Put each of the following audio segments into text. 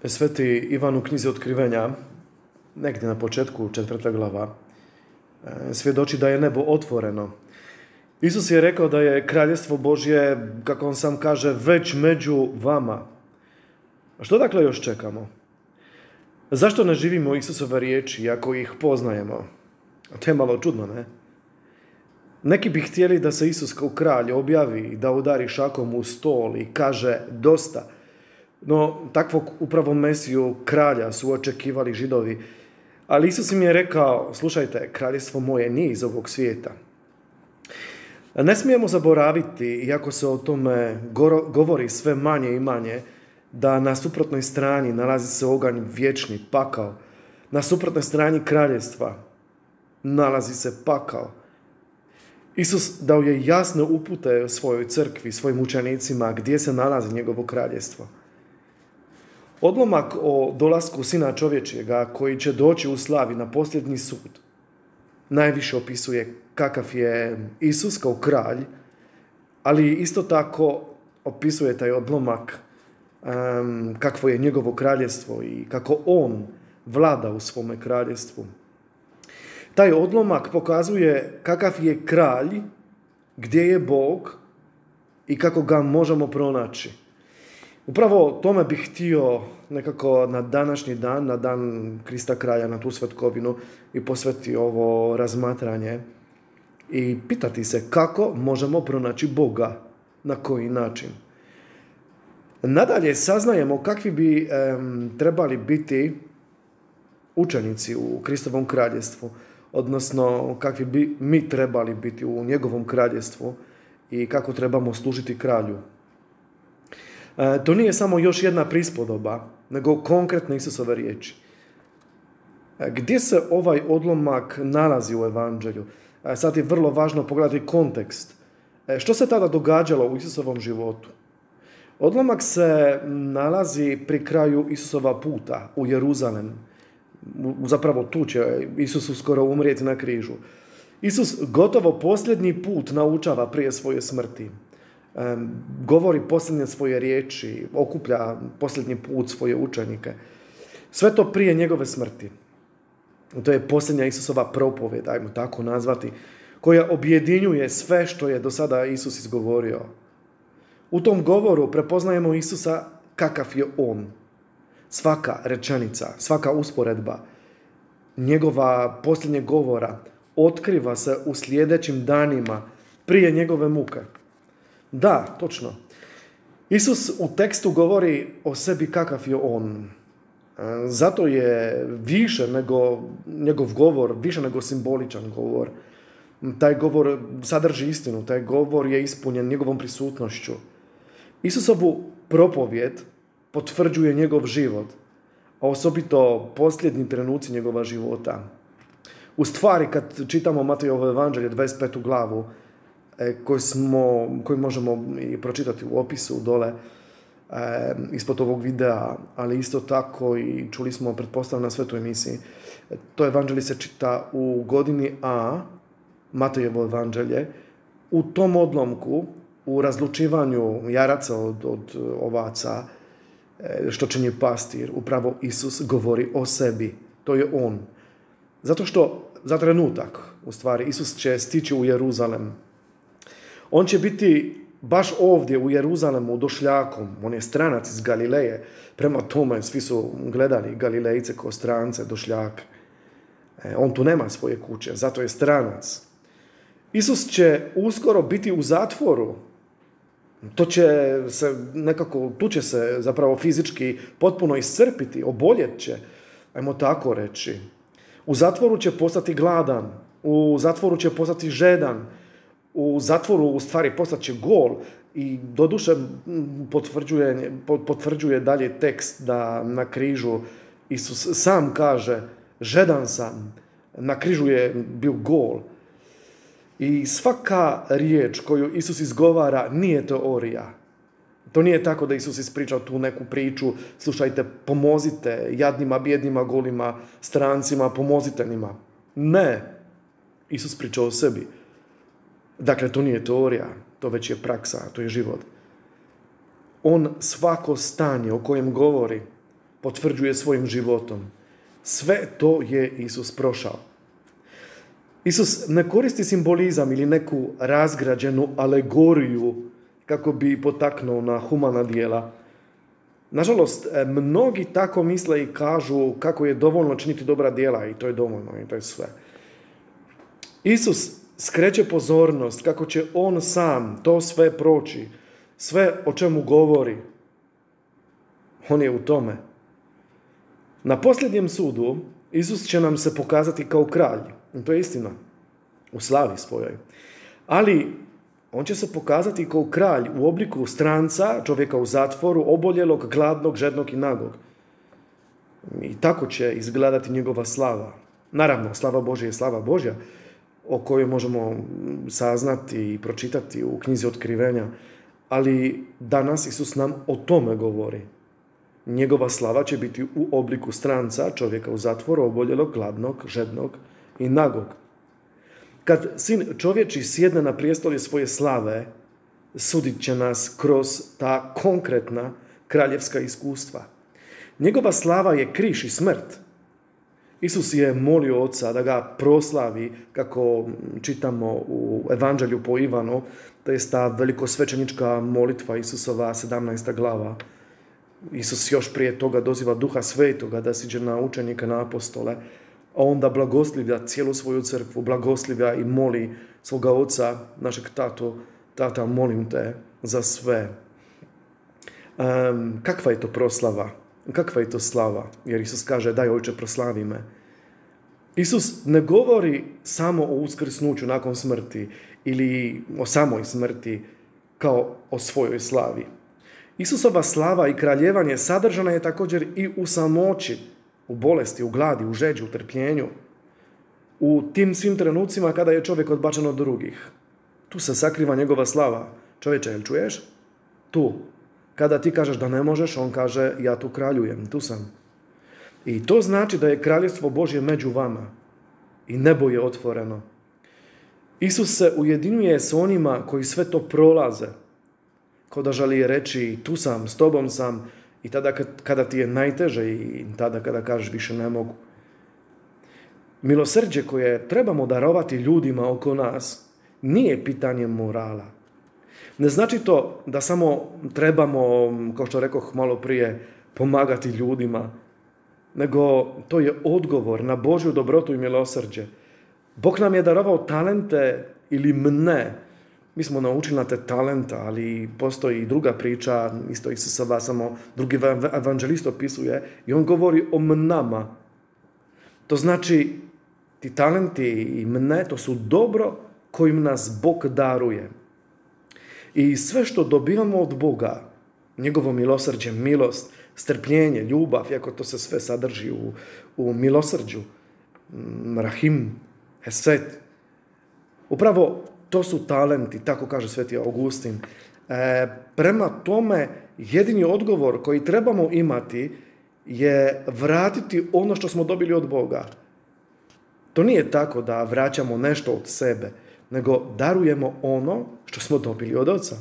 Sveti Ivan u knjizi Otkrivenja, negdje na početku 4. glava, svjedoči da je nebo otvoreno. Isus je rekao da je kraljestvo Božje, kako on sam kaže, već među vama. A što dakle još čekamo? Zašto ne živimo Isusove riječi ako ih poznajemo? To je malo čudno, ne? Neki bi htjeli da se Isus kao kralj objavi, da udari šakom u stol i kaže dosta. No, takvog upravo Mesiju kralja su očekivali Židovi. Ali Isus im je rekao, slušajte, kraljestvo moje nije iz ovog svijeta. Ne smijemo zaboraviti, iako se o tome govori sve manje i manje, da na suprotnoj strani nalazi se oganj vječni, pakao. Na suprotnoj strani kraljestva nalazi se pakao. Isus dao je jasne upute svojoj crkvi, svojim učenicima gdje se nalazi njegovo kraljestvo. Odlomak o dolasku Sina čovječjega koji će doći u slavi na posljednji sud najviše opisuje kakav je Isus kao kralj, ali isto tako opisuje taj odlomak kakvo je njegovo kraljestvo i kako on vlada u svome kraljestvu. Taj odlomak pokazuje kakav je kralj, gdje je Bog i kako ga možemo pronaći. Upravo tome bih htio nekako na današnji dan, na dan Krista kralja, na tu svetkovinu i posvetiti ovo razmatranje i pitati se kako možemo pronaći Boga, na koji način. Nadalje saznajemo kakvi bi trebali biti učenici u Kristovom kraljestvu, odnosno kakvi bi mi trebali biti u njegovom kraljestvu i kako trebamo služiti kralju. To nije samo još jedna prispodoba, nego konkretne Isusove riječi. Gdje se ovaj odlomak nalazi u Evanđelju? Sad je vrlo važno pogledati kontekst. Što se tada događalo u Isusovom životu? Odlomak se nalazi pri kraju Isusova puta u Jeruzalem. Zapravo tu će Isus uskoro umrijeti na križu. Isus gotovo posljednji put naučava prije svoje smrti. Govori posljednje svoje riječi, okuplja posljednji put svoje učenike. Sve to prije njegove smrti. To je posljednja Isusova propovjed, ajmo tako nazvati, koja objedinjuje sve što je do sada Isus izgovorio. U tom govoru prepoznajemo Isusa kakav je on. Svaka rečenica, svaka usporedba njegova posljednjeg govora otkriva se u sljedećim danima prije njegove muke. Da, točno. Isus u tekstu govori o sebi kakav je on. Zato je više nego njegov govor, više nego simboličan govor. Taj govor sadrži istinu, taj govor je ispunjen njegovom prisutnošću. Isusovu propovjed potvrđuje njegov život, a osobito posljednji trenuci njegova života. U stvari, kad čitamo Matejovo evanđelje, 25. glavu, koji možemo i pročitati u opisu dole ispod ovog videa, ali isto tako i čuli smo pretpostavljeno na svetoj emisiji. To evanđelje se čita u godini A, Matejevo evanđelje. U tom odlomku, u razlučivanju jaraca od ovaca, što čini pastir, upravo Isus govori o sebi. To je on. Zato što za trenutak, u stvari, Isus će stići u Jeruzalem. On će biti baš ovdje u Jeruzalemu došljakom. On je stranac iz Galileje. Prema tome svi su gledali Galilejce kao strance, došljake. On tu nema svoje kuće, zato je stranac. Isus će uskoro biti u zatvoru. Tu će se zapravo fizički potpuno iscrpiti, oboljet će, ajmo tako reći. U zatvoru će postati gladan, u zatvoru će postati žedan, u zatvoru u stvari postaće gol i doduše potvrđuje dalje tekst da na križu Isus sam kaže žedan sam, na križu je bio gol. I svaka riječ koju Isus izgovara nije teorija. To nije tako da Isus ispričao tu neku priču, slušajte, pomozite jadnima, bijednima, golima, strancima, pomozite njima. Ne, Isus pričao o sebi. Dakle, to nije teorija, to već je praksa, to je život. On svako stanje o kojem govori potvrđuje svojim životom. Sve to je Isus prošao. Isus ne koristi simbolizam ili neku razgrađenu alegoriju kako bi potaknuo na humana djela. Nažalost, mnogi tako misle i kažu kako je dovoljno činiti dobra djela i to je dovoljno i to je sve. Isus skreće pozornost kako će on sam to sve proći, sve o čemu govori. On je u tome. Na posljednjem sudu Isus će nam se pokazati kao kralj. I to je istina. U slavi svojoj. Ali on će se pokazati kao kralj u obliku stranca, čovjeka u zatvoru, oboljelog, gladnog, žednog i nagog. I tako će izgledati njegova slava. Naravno, slava Božja je slava Božja, o kojoj možemo saznati i pročitati u knjizi Otkrivenja. Ali danas Isus nam o tome govori. Njegova slava će biti u obliku stranca, čovjeka u zatvoru, oboljelog, gladnog, žednog i nagog. Kad Sin čovječi sjedne na prijestolje svoje slave, sudit će nas kroz ta konkretna kraljevska iskustva. Njegova slava je križ i smrt. Isus je molio Oca da ga proslavi, kako čitamo u Evanđelju po Ivanu, to je ta velikosvećenička molitva Isusova 17. glava. Isus još prije toga doziva Duha Svetoga da siđe na učenike, na apostole, a onda blagoslivlja cijelu svoju crkvu, blagoslivlja i moli svoga Oca, našeg tata, molim te za sve. Kakva je to proslava? Kakva je to slava? Jer Isus kaže, daj Ojče, proslavi me. Isus ne govori samo o uskrsnuću nakon smrti ili o samoj smrti kao o svojoj slavi. Isusova slava i kraljevanje sadržana je također i u samoći, u bolesti, u gladi, u žeđi, u trpljenju. U tim svim trenucima kada je čovjek odbačen od drugih. Tu se sakriva njegova slava. Čovječe, jel čuješ? Tu. Kada ti kažeš da ne možeš, on kaže, ja tu kraljujem, tu sam. I to znači da je kraljevstvo Božje među vama. I nebo je otvoreno. Isus se ujedinjuje s onima koji sve to prolaze. Ko da želi reći, tu sam, s tobom sam, i tada kada ti je najteže i tada kada kažeš više ne mogu. Milosrđe koje trebamo darovati ljudima oko nas nije pitanje morala. Ne znači to da samo trebamo, kao što rekoh malo prije, pomagati ljudima, nego to je odgovor na Božju dobrotu i milosrđe. Bog nam je darovao talente ili mne. Mi smo naučili na te talenta, ali postoji i druga priča, isto Isusova, samo drugi evanđelist opisuje i on govori o mnama. To znači, ti talenti i mne, to su dobro kojim nas Bog daruje. I sve što dobivamo od Boga, njegovo milosrđe, milost, strpljenje, ljubav, iako to se sve sadrži u milosrđu, rahim, hesed, upravo to su talenti, tako kaže sveti Augustin. Prema tome, jedini odgovor koji trebamo imati je vratiti ono što smo dobili od Boga. To nije tako da vraćamo nešto od sebe, nego darujemo ono što smo dobili od Oca.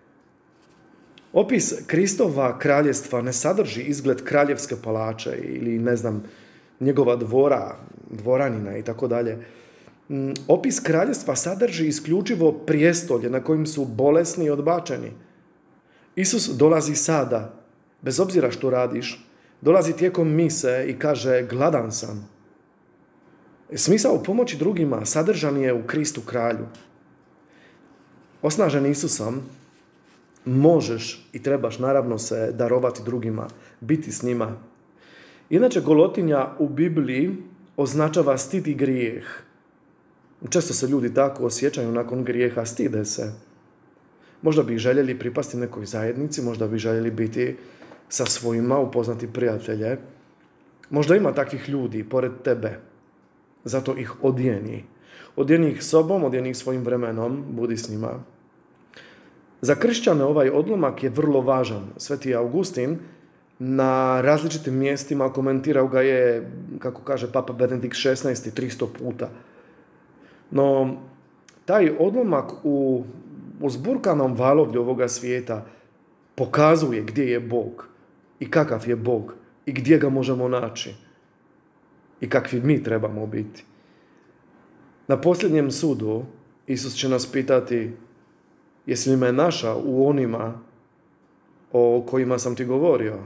Opis Kristova kraljevstva ne sadrži izgled kraljevske palače ili, njegova dvoranina i tako dalje. Opis kraljevstva sadrži isključivo prijestolje na kojim su bolesni i odbačeni. Isus dolazi sada, bez obzira što radiš, dolazi tijekom mise i kaže, gladan sam. Smisao pomoći drugima sadržan je u Kristu kralju. Osnažen Isusom, možeš i trebaš naravno se darovati drugima, biti s njima. Inače, golotinja u Bibliji označava stid i grijeh. Često se ljudi tako osjećaju nakon grijeha, stide se. Možda bi željeli pripasti nekoj zajednici, možda bi željeli biti sa svojima, upoznati prijatelje. Možda ima takvih ljudi pored tebe. Zato ih odjeni. Odjeni ih sobom, odjeni ih svojim vremenom, budi s njima. Za kršćane ovaj odlomak je vrlo važan. Sveti Augustin na različitim mjestima komentirao ga je, kako kaže Papa Benedikt XVI, 300 puta. No, taj odlomak u uzburkanom valovlju ovoga svijeta pokazuje gdje je Bog i kakav je Bog i gdje ga možemo naći i kakvi mi trebamo biti. Na posljednjem sudu Isus će nas pitati jesi li me našao u onima o kojima sam ti govorio?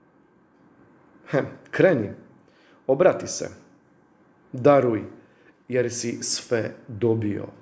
Kreni, obrati se, daruj, jer si sve dobio.